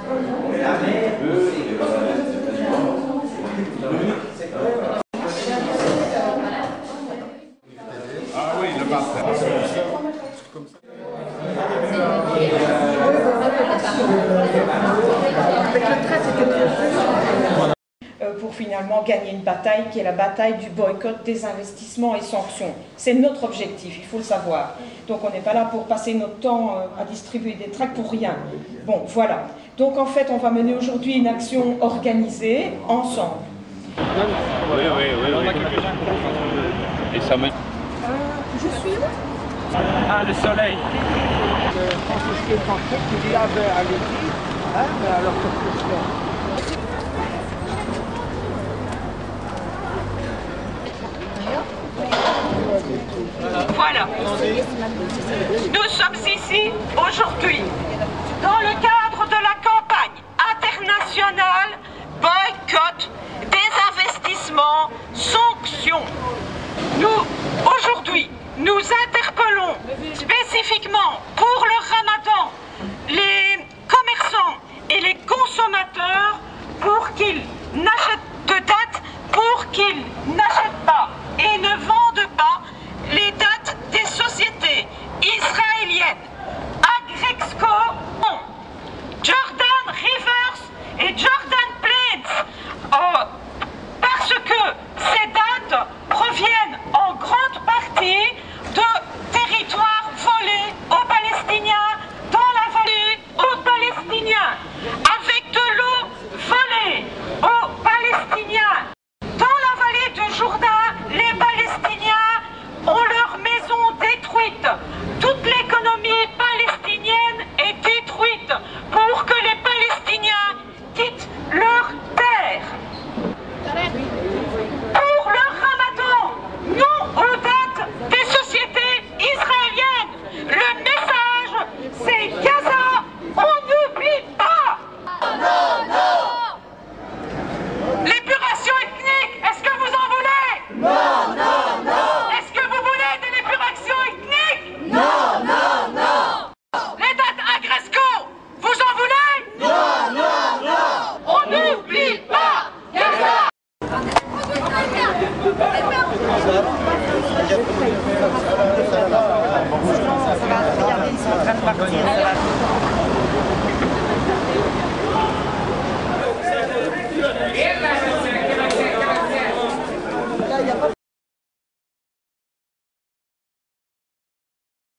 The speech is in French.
Ah oui, le master. Pour finalement gagner une bataille qui est la bataille du boycott, des investissements et sanctions. C'est notre objectif, il faut le savoir. Donc on n'est pas là pour passer notre temps à distribuer des tracts pour rien. Bon, voilà. Donc en fait, on va mener aujourd'hui une action organisée, ensemble. Oui. Et ça me... Je suis où? Ah, le soleil. Franciscain Français qui dit ah ben allez-y, hein, mais alors qu'est-ce que je fais? Voilà. Nous sommes ici aujourd'hui dans le cadre de la campagne internationale boycott, désinvestissement, sanctions. Aujourd'hui, nous interpellons spécifiquement pour le Ramadan les commerçants et les consommateurs pour qu'ils n'achètent de dates, pour qu'ils n'achètent pas et ne vendent pas les dates des sociétés israéliennes Agrexco, Jordan Rivers et Jordan Plains, parce que ces dates proviennent en grande partie de territoires volés aux Palestiniens, dans la vallée aux Palestiniens, avec de l'eau volée aux Palestiniens. Dans la vallée du Jourdain, les Palestiniens ont leurs maisons détruites. Toute l'économie palestinienne est détruite pour que les Palestiniens quittent leur terre. Pour le Ramadan, non aux dates des sociétés israéliennes. Le message, c'est Gaza, on n'oublie pas. L'épuration ethnique, est-ce que vous en voulez? Non. Est-ce que vous voulez de l'épuration ethnique? Non. Les dates Agrexco, vous en voulez? Non. On n'oublie pas Gaza. Regardez, ils sont en train de partir.